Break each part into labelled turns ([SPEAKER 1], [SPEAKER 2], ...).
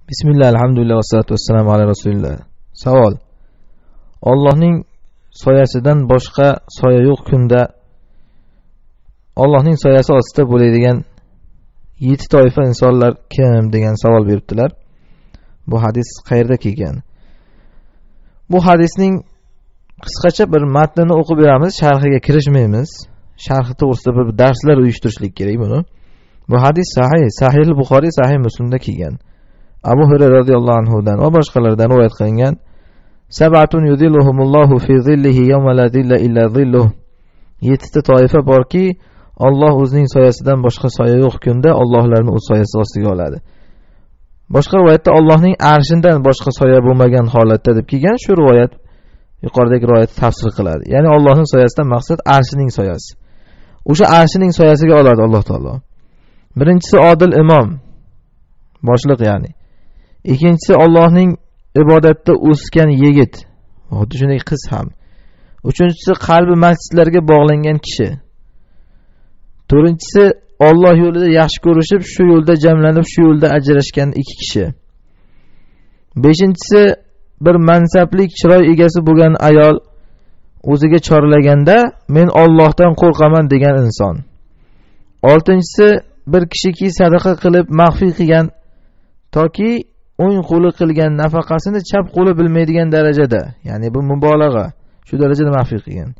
[SPEAKER 1] Bismillah, alhamdulillah, vassalatu vassalamu ala rasulillah. Savol. Allohning soyasidan boshqa soya yo'q kunda Allohning soyasi ostida bo'ladigan 7 toifa insonlar kim degan savol beribdilar. Bu hadis qayerda kelgan? Bu hadisning qisqacha bir matnini o'qib beramiz, sharhiga kirishmaymiz. Sharhi to'g'risida bir darslar uyushtirishlik kerak buni. Bu hadis Sahih Buxoriy, Sahih Muslimda kelgan. Abu Hurayra radhiyallohu anhu dan va boshqalardan rivoyat qilingan. Sab'atun yudilluhumullohu fi zillihi yawma la zilla illa zilluh. 7 ta toifa borki, Alloh o'zining soyasidan boshqa soya yo'q kunda Allohlarni o'z soyasi ostiga oladi. Boshqa rivoyatda Allohning arshidan boshqa soya bo'lmagan holatda deb kelgan. Shu rivoyat yuqoridagi rivoyatni tafsir qiladi. Ya'ni Allohning soyasidan maqsad arshining soyasi. O'sha arshining soyasiga oladi Alloh taolo. Birinchisi odil imom, boshliq ya'ni. Ikkinchisi Allohning ibodatda o'sgan yigit, xuddi shunday qiz ham. Uchinchisi qalbi masjidlarga bog'langan kishi. To'rtinchisi Alloh yo'lida yaxshi ko'rishib, shu yo'lda jamlanib, shu yo'lda ajrashgan 2 kishi. Beshinchisi bir mansabli chiroy egasi bo'lgan ayol o'ziga chorlaganda men Allohdan qo'rqaman degan inson. Oltinchisi bir kishiki sadaqa qilib maxfiy qilgan toki o'ng qo'li qilgan nafaqasini chap qo'li bilmaydigan darajada, ya'ni bu mubolag'a, shu darajada maxfiy qilgan.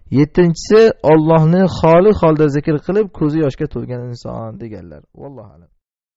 [SPEAKER 1] Yettinchisi Allohni xoli holda zikr qilib ko'zi yoshga to'lgan inson deganlar. Vallohu a'lam.